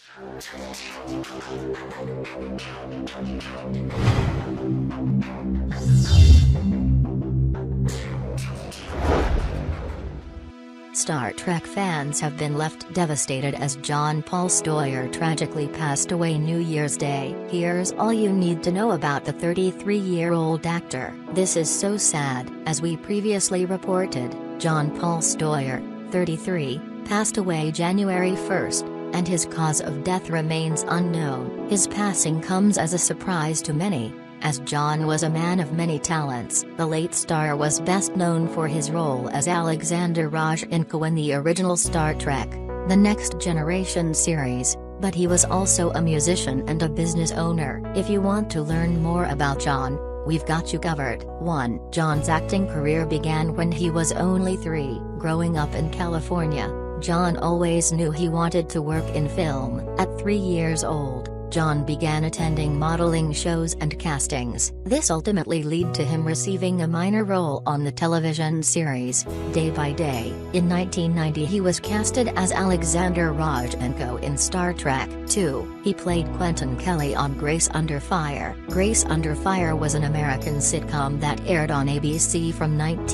Star Trek fans have been left devastated as Jon Paul Steuer tragically passed away New Year's Day. Here's all you need to know about the 33-year-old actor. This is so sad. As we previously reported, Jon Paul Steuer, 33, passed away January 1, and his cause of death remains unknown. His passing comes as a surprise to many, as Jon was a man of many talents. The late star was best known for his role as Alexander Rozhenko in the original Star Trek: The Next Generation series, but he was also a musician and a business owner. If you want to learn more about Jon, we've got you covered. 1. Jon's acting career began when he was only 3. Growing up in California, Jon always knew he wanted to work in film. At 3 years old, Jon began attending modeling shows and castings. This ultimately led to him receiving a minor role on the television series, Day by Day. In 1990 he was casted as Alexander Rozhenko in Star Trek II. He played Quentin Kelly on Grace Under Fire. Grace Under Fire was an American sitcom that aired on ABC from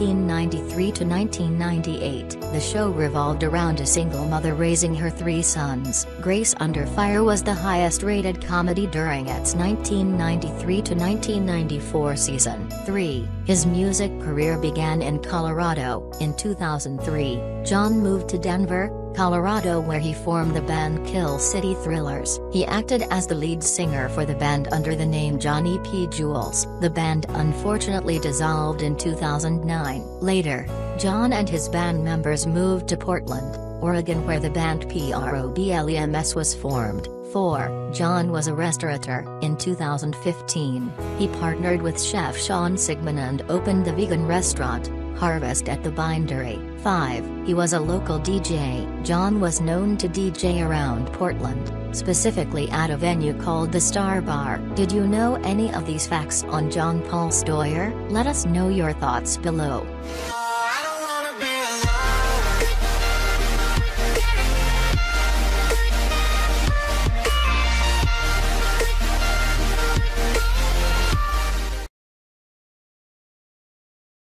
1993 to 1998. The show revolved around a single mother raising her 3 sons. Grace Under Fire was the highest-rated comedy during its 1993 to 1994 season. 3. His music career began in Colorado. In 2003, Jon moved to Denver, Colorado, where he formed the band Kill City Thrillers. He acted as the lead singer for the band under the name Johnny P. Jules. The band unfortunately dissolved in 2009. Later, Jon and his band members moved to Portland, Oregon, where the band P.R.O.B.L.E.M.S was formed. 4. Jon was a restaurateur. In 2015, he partnered with chef Sean Sigman and opened the vegan restaurant, Harvest at the Bindery. 5. He was a local DJ. Jon was known to DJ around Portland, specifically at a venue called the Star Bar. Did you know any of these facts on Jon Paul Steuer? Let us know your thoughts below.